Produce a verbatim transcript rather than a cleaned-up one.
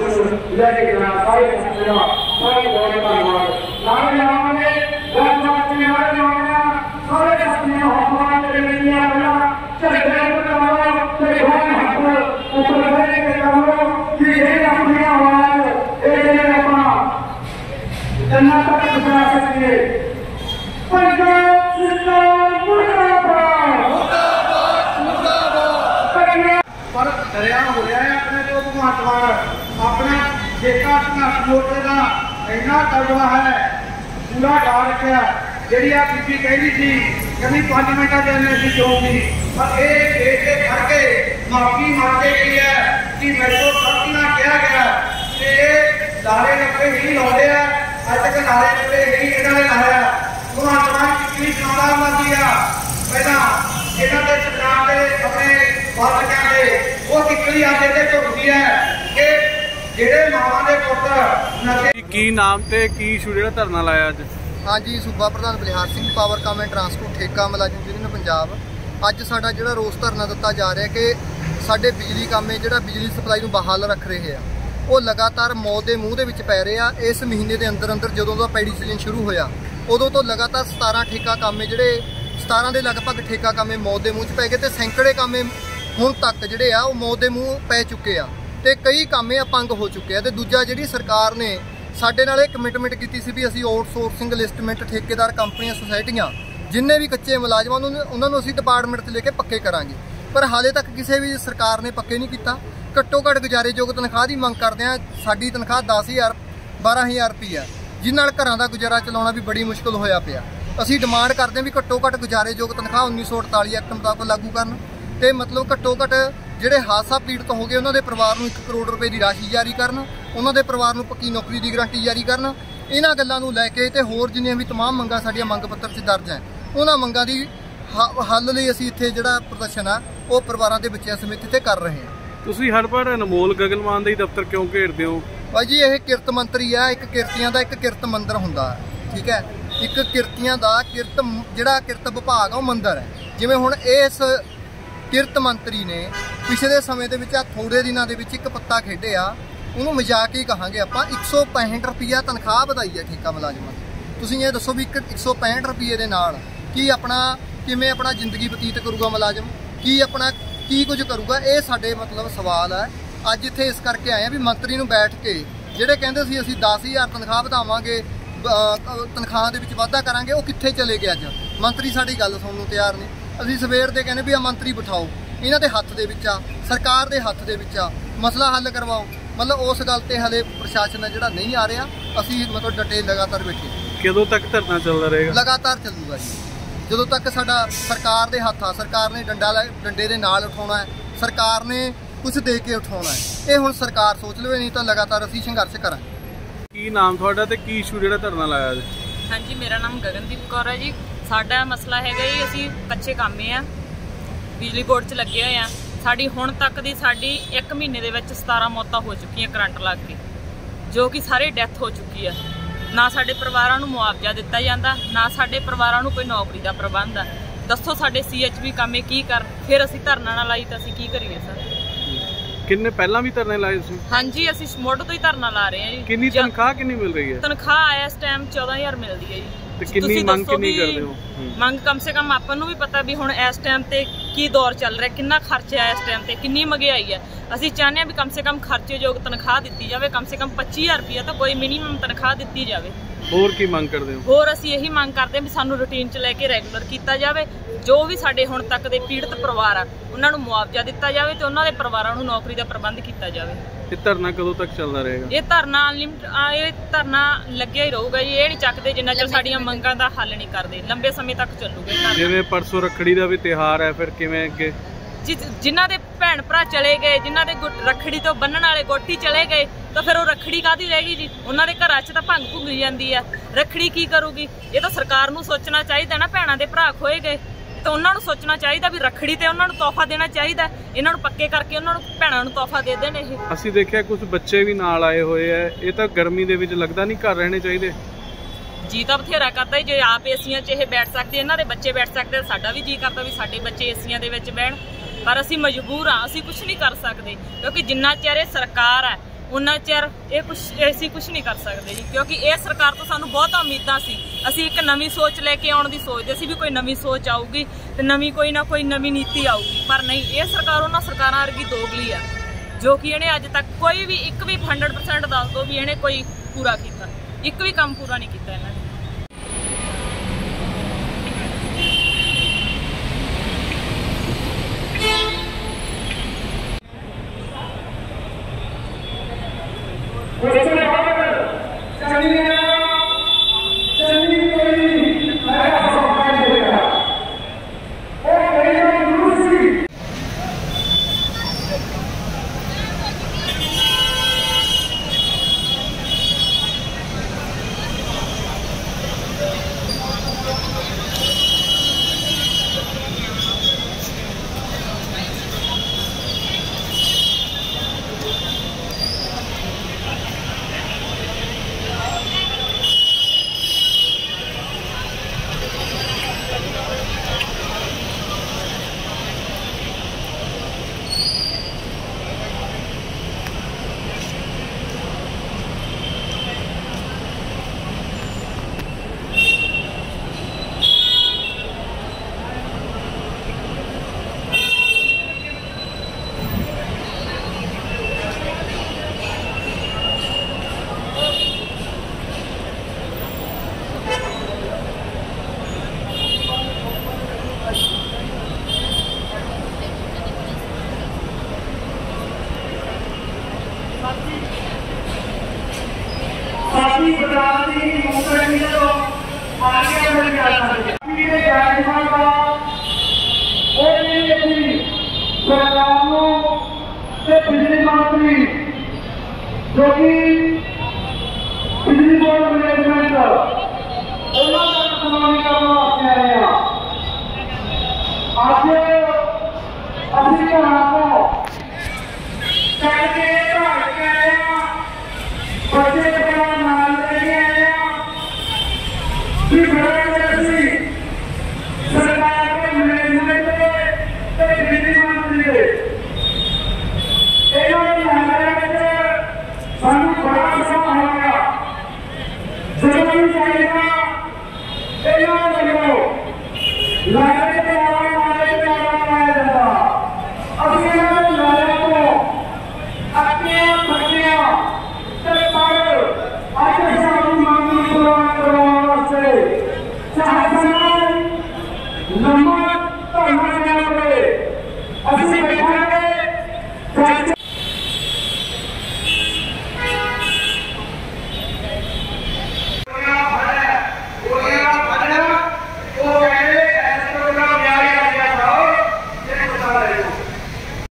लेके जाना सारे सारे बहुत धन्यवाद सारे आवांगे बहुत सारे आवांगे सारे साथी हमारे लिए आया चले गए तो हमारा चले गए हम ऊपर गए के करो कि ये अपनी आवाज ये अपना जन्नत तक पहुंचा सके पंजाब जिंदाबाद मुर्दाबाद मुर्दाबाद पर दरिया हो रहा है अपने जो भगवंत मान अपना जेका संघर्ष मोर्चे का इन्ना तगड़ा है पूरा गा रखा जी आ बीबी कहती थी कभी पांच मिनटा देने की जोगी पर एक देश के खड़ के माफी मांगे गई है कि मेरे को गलती ना किया गया कि नारे नब्बे ही लाते हैं अज तक नारे नब्बे ही इन्होंने लाया भगवंत मान कितनी चौड़ा मारती है पहला इन्हों के सरकार के अपने बाल बच्चों के वो कितनी आज इतने झुकती है कि ਜਿਹੜੇ ਮਾਵਾਂ ਦੇ ਪੁੱਤ ਨਸ਼ੇ ਕੀ ਨਾਮ ਤੇ ਕੀ ਇਸ਼ੂ ਜਿਹੜਾ ਧਰਨਾ ਲਾਇਆ ਅੱਜ? ਹਾਂਜੀ, ਸੂਬਾ ਪ੍ਰਧਾਨ Balihar Singh, Powercom and transport ਠੇਕਾ ਮੁਲਾਜ਼ਮ ਯੂਨੀਅਨ ਪੰਜਾਬ। ਅੱਜ ਸਾਡਾ ਜਿਹੜਾ ਰੋਸ ਧਰਨਾ ਦਿੱਤਾ ਜਾ ਰਿਹਾ ਕਿ ਸਾਡੇ ਬਿਜਲੀ ਕਾਮੇ ਜਿਹੜਾ ਬਿਜਲੀ ਸਪਲਾਈ ਨੂੰ ਬਹਾਲ ਰੱਖ ਰਹੇ ਆ ਉਹ ਲਗਾਤਾਰ ਮੌਤ ਦੇ ਮੂੰਹ ਦੇ ਵਿੱਚ ਪੈ ਰਹੇ ਆ। ਇਸ ਮਹੀਨੇ ਦੇ ਅੰਦਰ ਅੰਦਰ ਜਦੋਂ ਦਾ ਪੈਡੀ ਸੀਜ਼ਨ ਸ਼ੁਰੂ ਹੋਇਆ ਉਦੋਂ ਤੋਂ ਲਗਾਤਾਰ ਸਤਾਰਾਂ ਠੇਕਾ ਕਾਮੇ ਜਿਹੜੇ ਸਤਾਰਾਂ ਦੇ ਲਗਭਗ ਠੇਕਾ ਕਾਮੇ ਮੌਤ ਦੇ ਮੂੰਹ 'ਚ ਪੈ ਗਏ ਤੇ ਸੈਂਕੜੇ ਕਾਮੇ ਹੁਣ ਤੱਕ ਜਿਹੜੇ ਆ ਉਹ ਮੌਤ ਦੇ ਮੂੰਹ ਪੈ ਚੁੱਕੇ ਆ ਤੇ ਕਈ ਕਾਮੇ ਅਪੰਗ ਹੋ ਚੁੱਕੇ ਆ। ਤੇ ਦੂਜਾ ਜਿਹੜੀ ਸਰਕਾਰ ਨੇ ਸਾਡੇ ਨਾਲ ਇਹ ਕਮਿਟਮੈਂਟ ਕੀਤੀ ਸੀ ਵੀ ਅਸੀਂ ਆਊਟਸੋਰਸਿੰਗ ਲਿਸਟਮੈਂਟ ਠੇਕੇਦਾਰ ਕੰਪਨੀਆਂ ਸੁਸਾਇਟੀਆਂ ਜਿੰਨੇ ਵੀ ਕੱਚੇ ਮੁਲਾਜ਼ਮਾਂ ਨੂੰ ਉਹਨਾਂ ਨੂੰ ਅਸੀਂ ਡਿਪਾਰਟਮੈਂਟ 'ਤੇ ਲੈ ਕੇ ਪੱਕੇ ਕਰਾਂਗੇ, ਪਰ ਹਾਲੇ ਤੱਕ ਕਿਸੇ ਵੀ ਸਰਕਾਰ ਨੇ ਪੱਕੇ ਨਹੀਂ ਕੀਤਾ। ਘੱਟੋ ਘੱਟ ਗੁਜ਼ਾਰੇਯੋਗ ਤਨਖਾਹ ਦੀ ਮੰਗ ਕਰਦੇ ਆ। ਸਾਡੀ ਤਨਖਾਹ ਦਸ ਹਜ਼ਾਰ ਬਾਰਾਂ ਹਜ਼ਾਰ ਰੁਪਈਆ ਜਿਸ ਨਾਲ ਘਰਾਂ ਦਾ ਗੁਜ਼ਾਰਾ ਚਲਾਉਣਾ ਵੀ ਬੜੀ ਮੁਸ਼ਕਿਲ ਹੋਇਆ ਪਿਆ। ਅਸੀਂ ਡਿਮਾਂਡ ਕਰਦੇ ਹਾਂ ਵੀ ਘੱਟੋ ਘੱਟ ਗੁਜ਼ਾਰੇਯੋਗ ਤਨਖਾਹ ਉੱਨੀ ਸੌ ਅਠਤਾਲੀ ਐਕਟ ਮੁਤਾਬਕ ਲਾਗੂ ਕਰਨ ਤੇ ਮਤਲਬ ਘੱਟੋ ਘੱਟ ਜਿਹੜੇ ਹਾਦਸਾ ਪੀੜਤ ਹੋ ਗਏ ਉਹਨਾਂ ਦੇ ਪਰਿਵਾਰ ਨੂੰ ਇੱਕ ਕਰੋੜ ਰੁਪਏ ਦੀ ਰਾਸ਼ੀ ਜਾਰੀ ਕਰਨ, ਉਹਨਾਂ ਦੇ ਪਰਿਵਾਰ ਨੂੰ ਪੱਕੀ ਨੌਕਰੀ ਦੀ ਗਰੰਟੀ ਜਾਰੀ ਕਰਨ। ਇਹਨਾਂ ਗੱਲਾਂ ਨੂੰ ਲੈ ਕੇ ਤੇ ਹੋਰ ਜਿੰਨੀਆਂ ਵੀ ਤਮਾਮ ਮੰਗਾਂ ਸਾਡੀਆਂ ਮੰਗ ਪੱਤਰ 'ਚ ਦਰਜ ਹੈ ਉਹਨਾਂ ਮੰਗਾਂ ਦੀ ਹੱਲ ਲਈ ਅਸੀਂ ਇੱਥੇ ਜਿਹੜਾ ਪ੍ਰਦਰਸ਼ਨ ਆ ਉਹ ਪਰਿਵਾਰਾਂ ਦੇ ਬੱਚਿਆਂ ਸਮੇਤ ਇੱਥੇ ਕਰ ਰਹੇ ਹਾਂ। ਤੁਸੀਂ ਹਰ ਵਾਰ ਅਨਮੋਲ ਗਗਨ ਮਾਨ ਦਾ ਹੀ ਦਫ਼ਤਰ ਕਿਉਂ ਘੇਰਦੇ ਹੋ? ਭਾਈ ਜੀ ਇਹ ਕਿਰਤ ਮੰਤਰੀ ਆ, ਇੱਕ ਕਿਰਤੀਆਂ ਦਾ ਇੱਕ ਕਿਰਤ ਮੰਦਰ ਹੁੰਦਾ, ਠੀਕ ਹੈ। ਇੱਕ ਕਿਰਤੀਆਂ ਦਾ ਕਿਰਤ ਜਿਹੜਾ ਕਿਰਤ ਵਿਭਾਗ ਆ ਉਹ ਮੰਦਰ ਹੈ। ਜਿਵੇਂ ਹੁਣ ਇਸ ਕਿਰਤ ਮੰਤਰੀ ਨੇ ਪਿਛਲੇ ਸਮੇਂ ਦੇ ਵਿੱਚ ਆ ਥੋੜੇ ਦਿਨਾਂ ਦੇ ਵਿੱਚ ਇੱਕ ਪੱਤਾ ਖੇਡਿਆ, ਉਹਨੂੰ ਮਜ਼ਾਕ ਹੀ ਕਹਾਂਗੇ ਆਪਾਂ, ਇੱਕ ਸੌ ਪੈਂਹਠ ਰੁਪਈਆ ਤਨਖਾਹ ਵਧਾਈ ਹੈ ਠੇਕਾ ਮੁਲਾਜ਼ਮਾਂ ਦੀ। ਤੁਸੀਂ ਇਹ ਦੱਸੋ ਵੀ ਇੱਕ ਇੱਕ ਸੌ ਪੈਂਹਠ ਰੁਪਈਏ ਦੇ ਨਾਲ ਕੀ ਆਪਣਾ ਕਿਵੇਂ ਆਪਣਾ ਜ਼ਿੰਦਗੀ ਬਤੀਤ ਕਰੂਗਾ ਮੁਲਾਜ਼ਮ, ਕੀ ਆਪਣਾ ਕੀ ਕੁਝ ਕਰੂਗਾ? ਇਹ ਸਾਡੇ ਮਤਲਬ ਸਵਾਲ ਹੈ। ਅੱਜ ਇੱਥੇ ਇਸ ਕਰਕੇ ਆਏ ਆ ਵੀ ਮੰਤਰੀ ਨੂੰ ਬੈਠ ਕੇ ਜਿਹੜੇ ਕਹਿੰਦੇ ਸੀ ਅਸੀਂ ਦਸ ਹਜ਼ਾਰ ਤਨਖਾਹ ਵਧਾਵਾਂਗੇ, ਤਨਖਾਹ ਦੇ ਵਿੱਚ ਵਾਧਾ ਕਰਾਂਗੇ, ਉਹ ਕਿੱਥੇ ਚਲੇ ਗਏ? ਅੱਜ ਮੰਤਰੀ ਸਾਡੀ ਗੱਲ ਸੁਣਨ ਨੂੰ ਤਿਆਰ ਨਹੀਂ। ਅਸੀਂ ਸਵੇਰ ਦੇ ਕਹਿੰਦੇ ਵੀ ਆ ਮੰਤਰੀ ਬਿਠਾਓ, ਇਹਨਾਂ ਦੇ ਹੱਥ ਦੇ ਵਿੱਚ ਆ, ਸਰਕਾਰ ਦੇ ਹੱਥ ਦੇ ਵਿੱਚ ਆ, ਮਸਲਾ ਹੱਲ ਕਰਵਾਓ। ਮਤਲਬ ਉਸ ਗੱਲ ਤੇ ਹਲੇ ਪ੍ਰਸ਼ਾਸਨ ਹੈ ਜਿਹੜਾ ਨਹੀਂ ਆ ਰਿਹਾ। ਅਸੀਂ ਮਤਲਬ ਡਟੇ ਲਗਾਤਾਰ ਬੈਠੇ। ਕਦੋਂ ਤੱਕ ਧਰਨਾ ਚੱਲਦਾ ਰਹੇਗਾ? ਲਗਾਤਾਰ ਚੱਲੂਗਾ ਜੀ, ਜਦੋਂ ਤੱਕ ਸਾਡਾ ਸਰਕਾਰ ਦੇ ਹੱਥ ਆ। ਸਰਕਾਰ ਨੇ ਡੰਡਾ ਡੰਡੇ ਦੇ ਨਾਲ ਉਠਾਉਣਾ ਹੈ, ਸਰਕਾਰ ਨੇ ਕੁਝ ਦੇ ਕੇ ਉਠਾਉਣਾ ਹੈ। ਇਹ ਹੁਣ ਸਰਕਾਰ ਸੋਚ ਲਵੇ, ਨਹੀਂ ਤਾਂ ਲਗਾਤਾਰ ਅਸੀਂ ਸੰਘਰਸ਼ ਕਰਾਂਗੇ। ਕੀ ਨਾਮ ਤੁਹਾਡਾ ਤੇ ਕੀ ਇਸ਼ੂ ਜਿਹੜਾ ਧਰਨਾ ਲਾਇਆ ਜੀ? ਹਾਂਜੀ, ਮੇਰਾ ਨਾਮ ਗਗਨਦੀਪ ਕੌਰ ਹੈ ਜੀ। ਸਾਡਾ ਮਸਲਾ ਹੈਗਾ ਜੀ, ਅਸੀਂ ਕੱਚੇ ਕਾਮੇ ਆ, ਬਿਜਲੀ ਬੋਰਡ 'ਚ ਲੱਗੇ ਹੋਏ ਆ। ਸਾਡੀ ਹੁਣ ਤੱਕ ਦੀ ਸਾਡੀ ਇੱਕ ਮਹੀਨੇ ਦੇ ਵਿੱਚ ਸਤਾਰਾਂ ਮੌਤਾਂ ਹੋ ਚੁੱਕੀਆਂ ਕਰੰਟ ਲੱਗ ਕੇ, ਜੋ ਕਿ ਸਾਰੇ ਡੈਥ ਹੋ ਚੁੱਕੀ ਆ। ਨਾ ਸਾਡੇ ਪਰਿਵਾਰਾਂ ਨੂੰ ਮੁਆਵਜ਼ਾ ਦਿੱਤਾ ਜਾਂਦਾ, ਨਾ ਸਾਡੇ ਪਰਿਵਾਰਾਂ ਨੂੰ ਕੋਈ ਨੌਕਰੀ ਦਾ ਪ੍ਰਬੰਧ ਆ। ਦੱਸੋ ਸਾਡੇ ਸੀ ਐਚ ਵੀ ਕਾਮੇ ਕੀ ਕਰ? ਫਿਰ ਅਸੀਂ ਧਰਨਾ ਨਾ ਲਾਈ ਤਾਂ ਅਸੀਂ ਕੀ ਕਰੀਏ ਸਰ? ਕਿੰਨੇ ਪਹਿਲਾਂ ਵੀ ਧਰਨੇ ਲਾਏ ਸੀ? ਹਾਂਜੀ, ਅਸੀਂ ਮੁੱਢ ਤੋਂ ਹੀ ਧਰਨਾ ਲਾ ਰਹੇ ਹਾਂ ਜੀ। ਕਿੰਨੀ ਤਨਖਾਹ ਕਿੰਨੀ ਮਿਲ ਰਹੀ ਹੈ? ਤਨਖਾਹ ਇਸ ਟਾਈਮ ਚੌਦਾਂ ਹਜ਼ਾਰ ਮਿਲਦੀ ਹੈ ਜੀ। ਤੇ ਕਿੰਨੀ ਮੰਗ ਕਿੰਨੀ ਕਰਦੇ ਹੋ? ਮੰਗ ਕਮ ਸੇ ਕਮ ਆਪਾਂ ਨੂੰ ਵੀ ਪਤਾ ਵੀ ਹੁਣ ਇਸ ਟਾਈਮ ਤੇ ਕੀ ਦੌਰ ਚੱਲ ਰਿਹਾ, ਕਿੰਨਾ ਖਰਚਾ ਹੈ ਇਸ ਟਾਈਮ ਤੇ, ਕਿੰਨੀ ਮਹਿੰਗਾਈ ਹੈ। ਅਸੀਂ ਚਾਹੁੰਦੇ ਹਾਂ ਵੀ ਕਮ ਸੇ ਕਮ ਖਰਚੇਯੋਗ ਤਨਖਾਹ ਦਿੱਤੀ ਜਾਵੇ, ਕਮ ਸੇ ਕਮ ਪੱਚੀ ਹਜ਼ਾਰ ਰੁਪਈਆ ਤਾਂ ਕੋਈ ਮਿਨੀਮਮ ਤਨਖਾਹ ਦਿੱਤੀ ਜਾਵੇ। ਹੋਰ ਕੀ ਮੰਗ ਕਰਦੇ ਹੋ? ਹੋਰ ਅਸੀਂ ਇਹੀ ਮੰਗ ਕਰਦੇ ਹਾਂ ਵੀ ਸਾਨੂੰ ਰੂਟੀਨ 'ਚ ਲੈ ਕੇ ਰੈਗੂਲਰ ਕੀਤਾ ਜਾਵੇ। ਜੋ ਵੀ ਸਾਡੇ ਹੁਣ ਤੱਕ ਦੇ ਪੀੜਤ ਪਰਿਵਾਰ ਆ ਉਹਨਾਂ ਨੂੰ ਮੁਆਵਜ਼ਾ ਦਿੱਤਾ ਜਾਵੇ ਤੇ ਉਹਨਾਂ ਦੇ ਪਰਿਵਾਰਾਂ ਨੂੰ ਨੌਕਰੀ ਦਾ ਪ੍ਰਬੰਧ ਕੀਤਾ ਜਾਵੇ। ਇਹ ਧਰਨਾ ਕਦੋਂ ਤੱਕ ਚੱਲਦਾ ਰਹੇਗਾ? ਇਹ ਧਰਨਾ ਅਨਲਿਮਿਟ ਇਹ ਧਰਨਾ ਲੱਗਿਆ ਹੀ ਰਹੂਗਾ ਜੀ। ਇਹ ਨਹੀਂ ਚੱਕਦੇ ਜਿੰਨਾ ਚਿਰ ਸਾਡੀਆਂ ਮੰਗਾਂ ਦਾ ਹੱਲ ਨਹੀਂ ਕਰਦੇ। ਲੰਬੇ ਸਮੇਂ ਤੱਕ ਚੱਲੂਗਾ। ਜਿਵੇਂ ਪਰਸੋਂ ਰੱਖੜੀ ਦਾ ਵੀ ਤਿਉਹਾਰ ਹੈ, ਫਿਰ ਕਿਵੇਂ ਅੱਗੇ? ਜਿਨ੍ਹਾਂ ਦੇ ਭੈਣ ਭਰਾ ਚਲੇ ਗਏ, ਜਿਨ੍ਹਾਂ ਦੇ ਰੱਖੜੀ ਤੋਂ ਬੰਨਣ ਵਾਲੇ ਗੋਟੀ ਚਲੇ ਗਏ, ਤਾਂ ਫਿਰ ਉਹ ਰੱਖੜੀ ਕਾਹਦੀ ਰਹਿ ਗਈ ਜੀ? ਉਹਨਾਂ ਦੇ ਘਰਾਂ 'ਚ ਤਾਂ ਭੰਗ ਭੁੱਗ ਜਾਂਦੀ ਆ, ਰੱਖੜੀ ਕੀ ਕਰੂਗੀ? ਇਹ ਤਾਂ ਸਰਕਾਰ ਨੂੰ ਸੋਚਣਾ ਚਾਹੀਦਾ ਨਾ। ਭੈਣਾਂ ਦੇ ਭਰਾ ਖੋਏ ਗਏ ਤਾਂ ਉਹਨਾਂ ਨੂੰ ਸੋਚਣਾ ਚਾਹੀਦਾ ਵੀ ਰੱਖੜੀ ਤੇ ਉਹਨਾਂ ਨੂੰ ਤੋਹਫਾ ਦੇਣਾ ਚਾਹੀਦਾ। ਇਹਨਾਂ ਨੂੰ ਪੱਕੇ ਕਰਕੇ ਉਹਨਾਂ ਨੂੰ ਭੈਣਾਂ ਨੂੰ ਤੋਹਫਾ ਦੇ ਦੇਣ। ਇਹ ਅਸੀਂ ਦੇਖਿਆ ਕੁਝ ਬੱਚੇ ਵੀ ਨਾਲ ਆਏ ਹੋਏ ਆ। ਇਹ ਤਾਂ ਗਰਮੀ ਦੇ ਵਿੱਚ ਲੱਗਦਾ ਨਹੀਂ ਘਰ ਰਹਿਣੇ ਚਾਹੀਦੇ? ਜੀ ਤਾਂ ਬਥੇਰਾ ਕਰਦਾ ਜੇ ਆਪ ਏਸੀਆਂ 'ਚ ਇਹ ਬੈਠ ਸਕਦੇ, ਇਹਨਾਂ ਦੇ ਬੱਚੇ ਬੈਠ ਸਕਦੇ, ਸਾਡਾ ਵੀ ਜੀ ਕਰਦਾ ਵੀ ਸਾਡੇ ਬੱਚੇ ਏਸੀਆਂ ਦੇ ਵਿੱਚ ਬਹਿਣ, ਪਰ ਅਸੀਂ ਮਜਬੂਰ ਹਾਂ। ਅਸੀਂ ਕੁਝ ਨਹੀਂ ਕਰ ਸਕਦੇ ਕਿਉਂਕਿ ਜਿੰਨਾ ਚਿਰ ਇਹ ਸਰਕਾਰ ਹੈ उन्ना चਿਰ ਇਹ ਕੁਝ ਅਸੀਂ ਕੁਝ ਨਹੀਂ ਕਰ ਸਕਦੇ ਜੀ, ਕਿਉਂਕਿ ਇਹ ਸਰਕਾਰ ਤੋਂ ਸਾਨੂੰ ਬਹੁਤ ਉਮੀਦਾਂ ਸੀ। ਅਸੀਂ ਇੱਕ ਨਵੀਂ ਸੋਚ ਲੈ ਕੇ ਆਉਣ ਦੀ ਸੋਚਦੇ ਸੀ ਵੀ ਕੋਈ ਨਵੀਂ ਸੋਚ ਆਊਗੀ ਤੇ ਨਵੀਂ ਕੋਈ ਨਾ ਕੋਈ ਨਵੀਂ ਨੀਤੀ ਆਊਗੀ, ਪਰ ਨਹੀਂ, ਇਹ ਸਰਕਾਰ ਉਹਨਾਂ ਸਰਕਾਰਾਂ ਵਰਗੀ ਦੋਗਲੀ ਆ ਜੋ ਕਿ ਇਹਨੇ ਅੱਜ ਤੱਕ ਕੋਈ ਵੀ ਇੱਕ ਵੀ ਹੰਡਰਡ ਪਰਸੈਂਟ ਦੱਸ ਦਿਓ ਵੀ ਇਹਨੇ ਕੋਈ ਪੂਰਾ ਕੀਤਾ, ਇੱਕ ਵੀ ਕੰਮ ਪੂਰਾ ਨਹੀਂ ਕੀਤਾ ਇਹਨਾਂ ਨੇ। ਸਾਡੀ ਬਰਾਦਰੀ ਮੁਕਰਮੀ ਤੋਂ ਆਗੇ बढ़ जाता है। ये जायमान का और ये भी सरकारों से बिजली मंत्री जो कि बिजली बोर्ड मैनेजमेंट उन्होंने सुनामी करना आते आए हैं। आज अभी यहाँ को करके आए हैं, बच्चे का नाम लेके आए हैं कि बड़ी सरकार के मैनेजमेंट के बिजली मंत्री इन्होंने हमारे सानू बड़ा समा हो गया जरूरी चाहिए इन्होंने